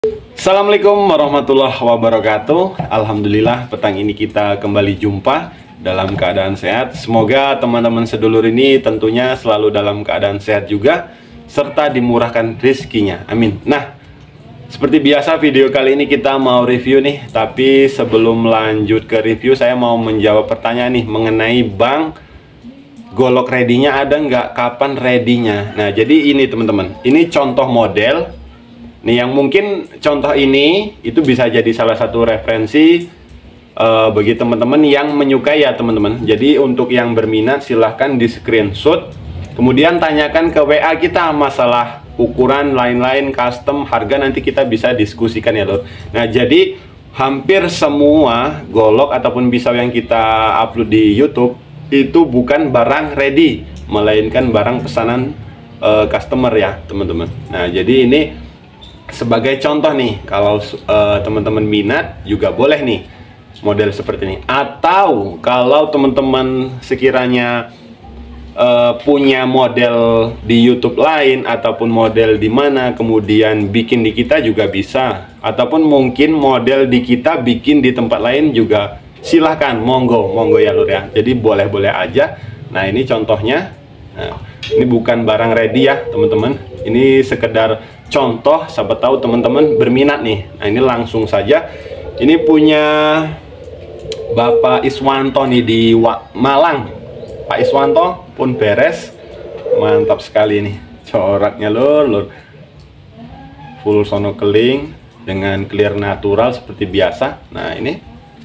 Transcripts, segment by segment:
Assalamualaikum warahmatullahi wabarakatuh. Alhamdulillah petang ini kita kembali jumpa dalam keadaan sehat. Semoga teman-teman sedulur ini tentunya selalu dalam keadaan sehat juga, serta dimurahkan rezekinya. Amin. Nah, seperti biasa video kali ini kita mau review nih. Tapi sebelum lanjut ke review, saya mau menjawab pertanyaan nih mengenai bank golok ready-nya ada nggak, kapan ready-nya. Nah, jadi ini teman-teman, ini contoh model nih, yang mungkin contoh ini itu bisa jadi salah satu referensi bagi teman-teman yang menyukai ya teman-teman. Jadi untuk yang berminat silahkan di screenshot, kemudian tanyakan ke WA kita masalah ukuran lain-lain, custom, harga, nanti kita bisa diskusikan ya lor. Nah, jadi hampir semua golok ataupun pisau yang kita upload di YouTube itu bukan barang ready, melainkan barang pesanan customer ya teman-teman. Nah, jadi ini sebagai contoh nih, kalau teman-teman minat juga boleh nih model seperti ini. Atau kalau teman-teman sekiranya punya model di YouTube lain ataupun model di mana kemudian bikin di kita juga bisa. Ataupun mungkin model di kita bikin di tempat lain juga silahkan, monggo ya lur ya. Jadi boleh-boleh aja. Nah, ini contohnya. Nah, ini bukan barang ready ya teman-teman. Ini sekedar contoh, siapa tahu teman-teman berminat nih. Nah, ini langsung saja. Ini punya Bapak Iswanto nih di Malang. Pak Iswanto pun beres. Mantap sekali nih coraknya lur. Full sono keling dengan clear natural seperti biasa. Nah, ini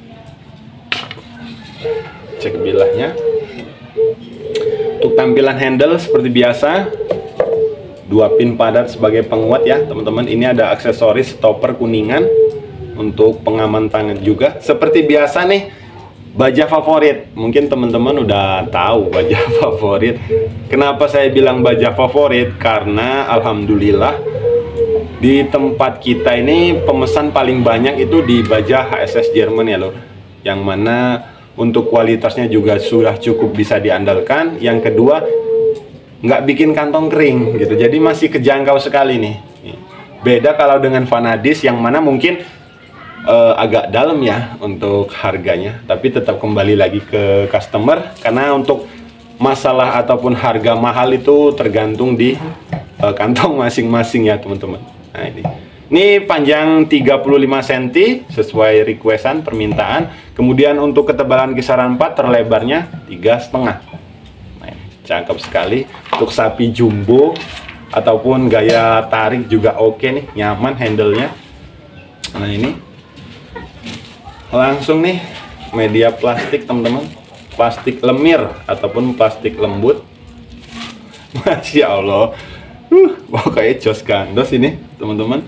cek bilahnya. Untuk tampilan handle seperti biasa, 2 pin padat sebagai penguat ya teman-teman. Ini ada aksesoris stopper kuningan untuk pengaman tangan juga. Seperti biasa nih, baja favorit. Mungkin teman-teman udah tahu baja favorit. Kenapa saya bilang baja favorit? Karena alhamdulillah di tempat kita ini pemesan paling banyak itu di baja HSS Jerman ya lor. Yang mana untuk kualitasnya juga sudah cukup bisa diandalkan. Yang kedua, nggak bikin kantong kering gitu, jadi masih kejangkau sekali nih. Beda kalau dengan Vanadis yang mana mungkin agak dalam ya untuk harganya, tapi tetap kembali lagi ke customer, karena untuk masalah ataupun harga mahal itu tergantung di kantong masing-masing ya teman-teman. Nah, ini panjang 35 cm sesuai requestan permintaan. Kemudian untuk ketebalan kisaran 4, terlebarnya 3,5. Cakep sekali. Untuk sapi jumbo ataupun gaya tarik juga oke nih, nyaman handle-nya. Nah, ini langsung nih media plastik teman-teman, plastik lemir ataupun plastik lembut. Masya Allah, pokoknya jos gandos ini teman-teman.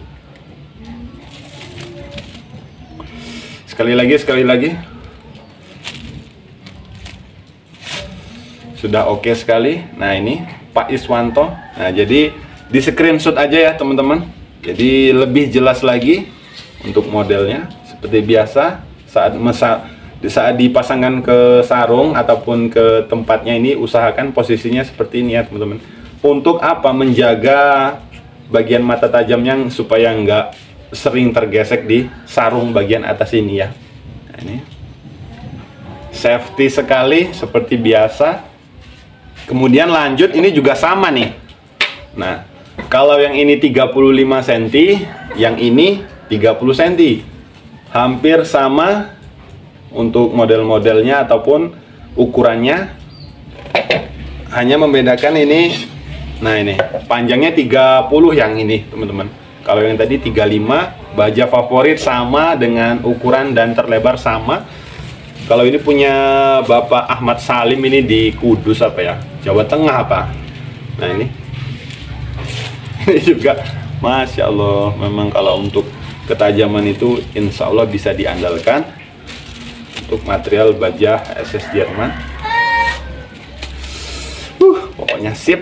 Sekali lagi sudah oke sekali. Nah, ini Pak Iswanto. Nah, jadi di screenshot aja ya teman-teman. Jadi lebih jelas lagi untuk modelnya. Seperti biasa, saat dipasangkan ke sarung ataupun ke tempatnya ini, usahakan posisinya seperti ini ya teman-teman. Untuk apa? Menjaga bagian mata tajamnya supaya nggak sering tergesek di sarung bagian atas ini ya. Nah, ini safety sekali seperti biasa. Kemudian lanjut, ini juga sama nih. Nah, kalau yang ini 35 cm, yang ini 30 cm. Hampir sama untuk model-modelnya ataupun ukurannya. Hanya membedakan ini. Nah, ini panjangnya 30 yang ini, teman-teman. Kalau yang tadi 35, baja favorit sama dengan ukuran dan terlebar sama. Kalau ini punya Bapak Ahmad Salim ini di Kudus apa ya? Jawa Tengah apa? Nah, ini juga Masya Allah, memang kalau untuk ketajaman itu insya Allah bisa diandalkan. Untuk material baja SS Jerman, pokoknya sip.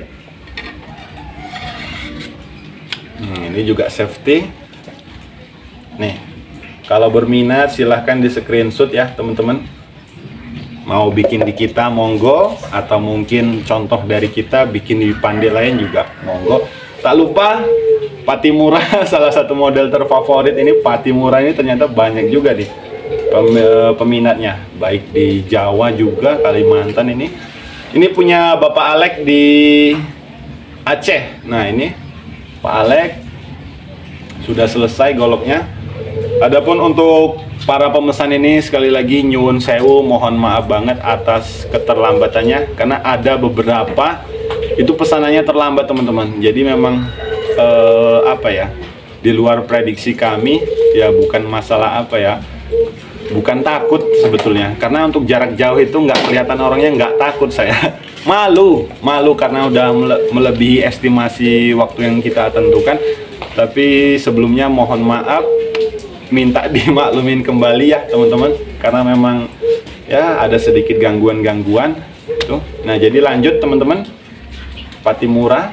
Ini juga safety. Nih, kalau berminat silahkan di screenshot ya teman-teman. Mau bikin di kita monggo, atau mungkin contoh dari kita bikin di pandai lain juga monggo. Tak lupa Patimura salah satu model terfavorit ini. Patimura ini ternyata banyak juga nih peminatnya, baik di Jawa juga, Kalimantan ini. Ini punya Bapak Alek di Aceh. Nah ini Pak Alek sudah selesai goloknya. Adapun untuk para pemesan ini, sekali lagi nyuwun sewu, mohon maaf banget atas keterlambatannya, karena ada beberapa itu pesanannya terlambat teman-teman. Jadi memang apa ya, di luar prediksi kami ya, bukan masalah apa ya, bukan takut sebetulnya, karena untuk jarak jauh itu nggak kelihatan orangnya, nggak takut saya. malu karena udah melebihi estimasi waktu yang kita tentukan. Tapi sebelumnya mohon maaf, minta dimaklumin kembali ya teman-teman, karena memang ya ada sedikit gangguan tuh. Nah jadi lanjut teman-teman, Patimura.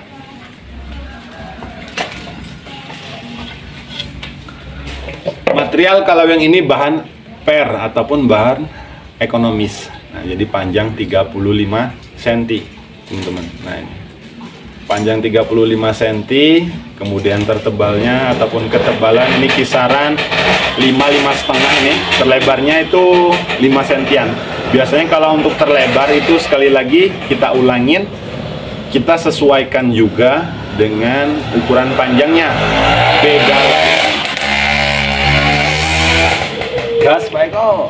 Material kalau yang ini bahan per ataupun bahan ekonomis. Nah jadi panjang 35 cm teman-teman. Nah ini panjang 35 cm, kemudian tertebalnya ataupun ketebalan ini kisaran 5,5 ini, terlebarnya itu 5 cm. Biasanya kalau untuk terlebar itu, sekali lagi kita ulangin, kita sesuaikan juga dengan ukuran panjangnya. Beda gas baiko.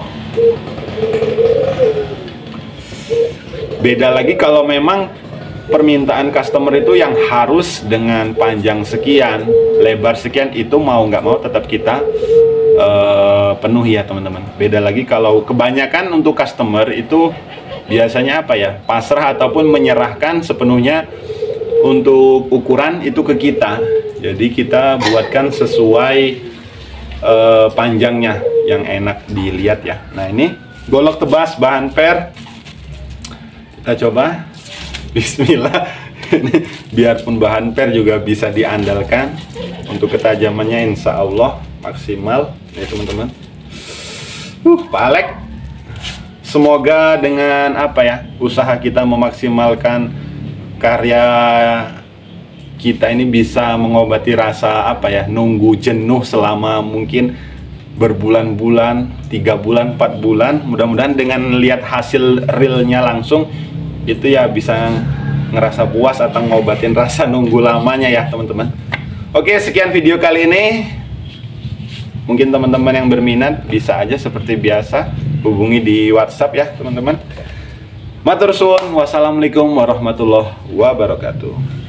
Beda lagi kalau memang permintaan customer itu yang harus dengan panjang sekian, lebar sekian, itu mau nggak mau tetap kita penuhi ya teman-teman. Beda lagi kalau kebanyakan untuk customer itu biasanya apa ya, pasrah ataupun menyerahkan sepenuhnya untuk ukuran itu ke kita. Jadi kita buatkan sesuai panjangnya yang enak dilihat ya. Nah ini golok tebas bahan per, kita coba. Bismillah. Biarpun bahan per juga bisa diandalkan untuk ketajamannya, insya Allah maksimal ya teman-teman. Pak Alek, semoga dengan apa ya, usaha kita memaksimalkan karya kita ini bisa mengobati rasa apa ya, nunggu jenuh selama mungkin berbulan-bulan, 3 bulan, 4 bulan. Mudah-mudahan dengan lihat hasil realnya langsung itu ya bisa ngerasa puas atau ngobatin rasa nunggu lamanya ya teman-teman. Oke, sekian video kali ini. Mungkin teman-teman yang berminat bisa aja seperti biasa hubungi di WhatsApp ya teman-teman. Matur suwun, wassalamualaikum warahmatullahi wabarakatuh.